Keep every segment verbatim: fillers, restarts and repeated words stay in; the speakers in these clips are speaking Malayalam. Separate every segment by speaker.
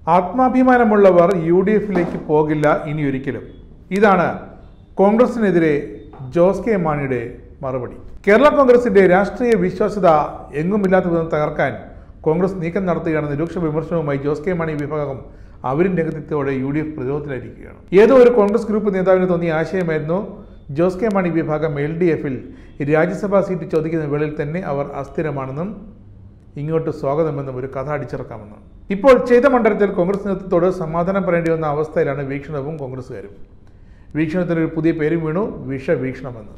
Speaker 1: ആത്മാഭിമാനമുള്ളവർ യു ഡി എഫിലേക്ക് പോകില്ല ഇനിയൊരിക്കലും. ഇതാണ് കോൺഗ്രസിനെതിരെ ജോസ് കെ മാണിയുടെ മറുപടി. കേരള കോൺഗ്രസിന്റെ രാഷ്ട്രീയ വിശ്വാസ്യത എങ്ങുമില്ലാത്ത വിധം തകർക്കാൻ കോൺഗ്രസ് നീക്കം നടത്തുകയാണെന്ന് രൂക്ഷ വിമർശനവുമായി ജോസ് കെ മാണി വിഭാഗം അവരിൻ രംഗത്തോടെ യു ഡി എഫ് പ്രതിരോധത്തിലായിരിക്കുകയാണ്. ഏതോ ഒരു കോൺഗ്രസ് ഗ്രൂപ്പ് നേതാവിന് തോന്നിയ ആശയമായിരുന്നു ജോസ് കെ മാണി വിഭാഗം എൽ ഡി എഫിൽ രാജ്യസഭാ സീറ്റ് ചോദിക്കുന്ന വേളയിൽ തന്നെ അവർ അസ്ഥിരമാണെന്നും ഇങ്ങോട്ട് സ്വാഗതമെന്നും ഒരു കഥ അടിച്ചിറക്കാമെന്നും. ഇപ്പോൾ ചെയ്ത മണ്ഡലത്തിൽ കോൺഗ്രസ് നേതൃത്വത്തോട് സമാധാനം പറയേണ്ടി വന്ന അവസ്ഥയിലാണ് വീക്ഷണവും കോൺഗ്രസ്സുകാരും. വീക്ഷണത്തിനൊരു പുതിയ പേരും വീണു, വിഷവീക്ഷണമെന്ന്.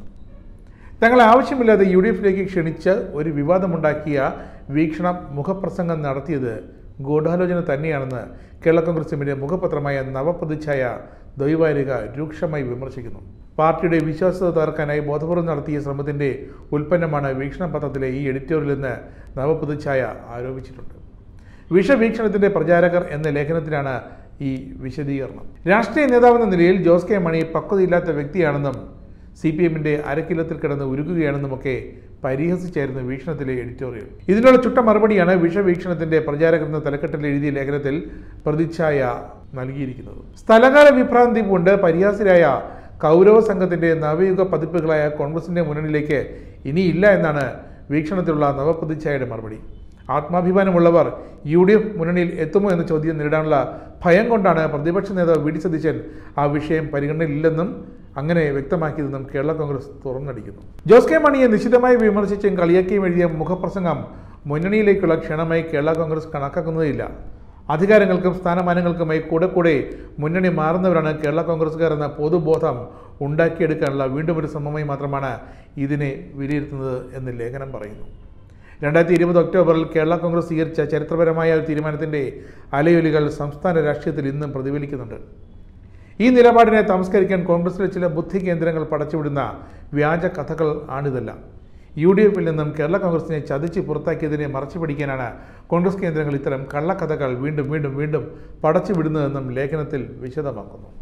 Speaker 1: തങ്ങളെ ആവശ്യമില്ലാതെ യു ഡി എഫിലേക്ക് ക്ഷണിച്ച് ഒരു വിവാദമുണ്ടാക്കിയ വീക്ഷണം മുഖപ്രസംഗം നടത്തിയത് ഗൂഢാലോചന തന്നെയാണെന്ന് കേരള കോൺഗ്രസിന്റെ മുഖപത്രമായ നവപ്രതിച്ഛായ ദ്വൈവാരിക രൂക്ഷമായി വിമർശിക്കുന്നു. പാർട്ടിയുടെ വിശ്വാസ്യത തകർക്കാനായി ബോധപൂർവം നടത്തിയ ശ്രമത്തിന്റെ ഉൽപ്പന്നമാണ് വീക്ഷണ പത്രത്തിലെ ഈ എഡിറ്റോറിയൽ എന്ന് നവപ്രതിച്ഛായ ആരോപിച്ചിട്ടുണ്ട്. വിഷവീക്ഷണത്തിന്റെ പ്രചാരകർ എന്ന ലേഖനത്തിലാണ് ഈ വിശദീകരണം. രാഷ്ട്രീയ നേതാവെന്ന നിലയിൽ ജോസ് കെ മാണി പക്വതയില്ലാത്ത വ്യക്തിയാണെന്നും സി പി എമ്മിന്റെ അരക്കില്ലത്തിൽ കിടന്ന് ഉരുകുകയാണെന്നുമൊക്കെ പരിഹസിച്ചായിരുന്നു വീക്ഷണത്തിലെ എഡിറ്റോറിയൽ. ഇതിനുള്ള ചുട്ട മറുപടിയാണ് വിഷവീക്ഷണത്തിന്റെ പ്രചാരകർ എന്ന തലക്കെട്ടിൽ എഴുതിയ ലേഖനത്തിൽ പ്രതിച്ഛായ നൽകിയിരിക്കുന്നത്. സ്ഥലകാല വിഭ്രാന്തി കൊണ്ട് പരിഹാസ്യരായ കൗരവ സംഘത്തിന്റെ നവയുഗ പതിപ്പുകളായ കോൺഗ്രസിന്റെ മുന്നണിയിലേക്ക് ഇനിയില്ല എന്നാണ് വീക്ഷണത്തിലുള്ള നവപ്രതിച്ഛായയുടെ മറുപടി. ആത്മാഭിമാനമുള്ളവർ യു ഡി എഫ് മുന്നണിയിൽ എത്തുമോ എന്ന ചോദ്യം നേരിടാനുള്ള ഭയം കൊണ്ടാണ് പ്രതിപക്ഷ നേതാവ് വി ഡി സതീശൻ ആ വിഷയം പരിഗണനയിലില്ലെന്നും അങ്ങനെ വ്യക്തമാക്കിയതെന്നും കേരള കോൺഗ്രസ് തുറന്നടിക്കുന്നു. ജോസ് കെ മാണിയെ നിശിതമായി വിമർശിച്ചും കളിയാക്കിയും എഴുതിയ മുഖപ്രസംഗം മുന്നണിയിലേക്കുള്ള ക്ഷണമായി കേരള കോൺഗ്രസ് കണക്കാക്കുന്നതില്ല. അധികാരങ്ങൾക്കും സ്ഥാനമാനങ്ങൾക്കുമായി കൂടെ കൂടെ മുന്നണി മാറുന്നവരാണ് കേരള കോൺഗ്രസ്സുകാർ എന്ന പൊതുബോധം ഉണ്ടാക്കിയെടുക്കാനുള്ള വീണ്ടും ഒരു ശ്രമമായി മാത്രമാണ് ഇതിനെ വിലയിരുത്തുന്നത് എന്ന് ലേഖനം പറയുന്നു. രണ്ടായിരത്തി ഇരുപത് ഒക്ടോബറിൽ കേരള കോൺഗ്രസ് സ്വീകരിച്ച ചരിത്രപരമായ ഒരു തീരുമാനത്തിൻ്റെ അലയൊലികൾ സംസ്ഥാന രാഷ്ട്രീയത്തിൽ ഇന്നും പ്രതിഫലിക്കുന്നുണ്ട്. ഈ നിലപാടിനെ തമസ്കരിക്കാൻ കോൺഗ്രസിലെ ചില ബുദ്ധി കേന്ദ്രങ്ങൾ പടച്ചുവിടുന്ന വ്യാജ കഥകൾ ആണിതെല്ലാം. യു ഡി എഫിൽ നിന്നും കേരള കോൺഗ്രസിനെ ചതിച്ച് പുറത്താക്കിയതിനെ മറച്ചു പിടിക്കാനാണ് കോൺഗ്രസ് കേന്ദ്രങ്ങൾ ഇത്തരം കള്ളക്കഥകൾ വീണ്ടും വീണ്ടും വീണ്ടും പടച്ചുവിടുന്നതെന്നും ലേഖനത്തിൽ വിശദമാക്കുന്നു.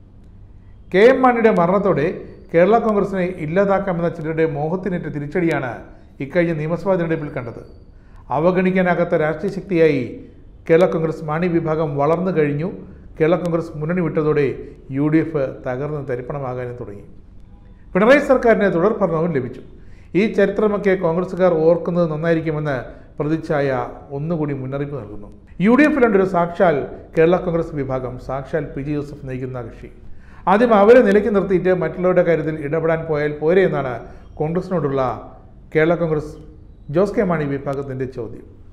Speaker 1: കെ എം മാണിയുടെ മരണത്തോടെ കേരള കോൺഗ്രസിനെ ഇല്ലാതാക്കാമെന്ന ചിലരുടെ മോഹത്തിനേറ്റ തിരിച്ചടിയാണ് ഇക്കഴിഞ്ഞ നിയമസഭാ തിരഞ്ഞെടുപ്പിൽ കണ്ടത്. അവഗണിക്കാനാകാത്ത രാഷ്ട്രീയ ശക്തിയായി കേരള കോൺഗ്രസ് മാണി വിഭാഗം വളർന്നു കഴിഞ്ഞു. കേരള കോൺഗ്രസ് മുന്നണി വിട്ടതോടെ യു ഡി എഫ് തകർന്ന് തരിപ്പണമാകാനും തുടങ്ങി. പിണറായി സർക്കാരിന് തുടർ ഭരണവും ലഭിച്ചു. ഈ ചരിത്രമൊക്കെ കോൺഗ്രസ്സുകാർ ഓർക്കുന്നത് നന്നായിരിക്കുമെന്ന് പ്രതിച്ഛായ ഒന്നുകൂടി മുന്നറിയിപ്പ് നൽകുന്നു. യു ഡി എഫിലുണ്ടൊരു സാക്ഷാൽ കേരള കോൺഗ്രസ് വിഭാഗം, സാക്ഷാൽ പി ജി ജോസഫ് നയിക്കുന്ന കക്ഷി. ആദ്യം അവരെ നിലയ്ക്ക് നിർത്തിയിട്ട് മറ്റുള്ളവരുടെ കാര്യത്തിൽ ഇടപെടാൻ പോയാൽ പോരെ എന്നാണ് കോൺഗ്രസിനോടുള്ള കേരള കോൺഗ്രസ് ജോസ് കെ മാണി വിഭാഗത്തിൻ്റെ ചോദ്യം.